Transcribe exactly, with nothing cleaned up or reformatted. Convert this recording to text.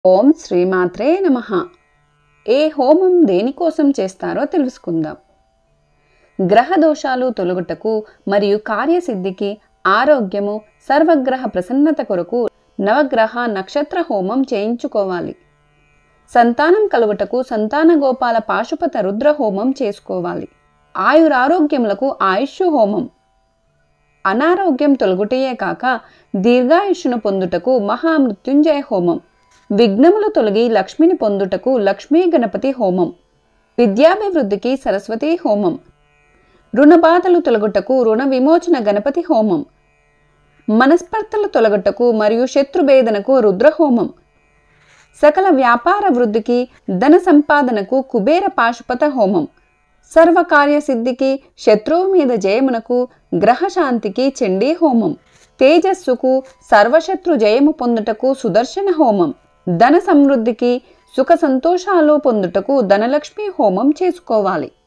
ఓం శ్రీమాత్రే నమః. ఏ హోమం దేనికోసం చేస్తారో తెలుసుకుందాం. గ్రహ దోషాలు తొలగుటకు మరియు కార్యసిద్ధికి, ఆరోగ్యము, సర్వగ్రహ ప్రసన్నత కొరకు నవగ్రహ నక్షత్ర హోమం చేయించుకోవాలి. సంతానం కలుగుటకు సంతాన గోపాల పాశుపత రుద్ర హోమం చేసుకోవాలి. ఆయురారోగ్యములకు ఆయుష్ హోమం. అనారోగ్యం తొలగుటయే కాక దీర్ఘాయుష్ను పొందుటకు మహామృత్యుంజయ హోమం. విఘ్నములు తొలగి లక్ష్మిని పొందుటకు లక్ష్మీ గణపతి హోమం. విద్యాభివృద్ధికి సరస్వతి హోమం. రుణబాధలు తొలగుటకు రుణ విమోచన గణపతి హోమం. మనస్పర్ధలు తొలగుటకు మరియు శత్రుభేదనకు రుద్రహోమం. సకల వ్యాపార వృద్ధికి, ధన సంపాదనకు కుబేర పాశుపత హోమం. సర్వకార్యసిద్ధికి, శత్రువు మీద జయమునకు, గ్రహశాంతికి చండీ హోమం. తేజస్సుకు, సర్వశత్రు జయము పొందుటకు సుదర్శన హోమం. ధన సమృద్ధికి, సుఖ సంతోషాలు పొందుటకు ధనలక్ష్మి హోమం చేసుకోవాలి.